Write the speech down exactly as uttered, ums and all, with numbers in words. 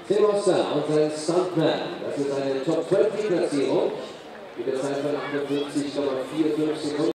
Tim Oster und sein Stuntman. Das ist eine Top zwanzig Platzierung. Mit der Zeit von achtundfünfzig Komma fünfundvierzig Sekunden.